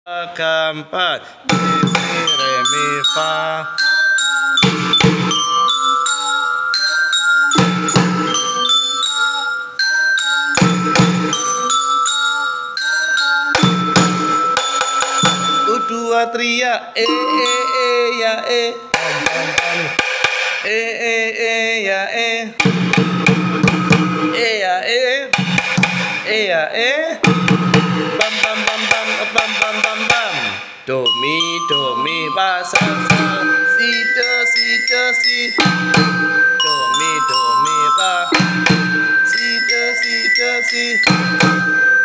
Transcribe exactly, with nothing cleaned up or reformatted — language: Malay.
keempat, mi re mi fa. U dua teriak e e e ya e. E e e ya e. E ya e. E ya e. Bam bam bam bam bam bam bam bam. Do mi do mi fa sa sa. Si do si do si. Do mi do mi fa. Si do si do si.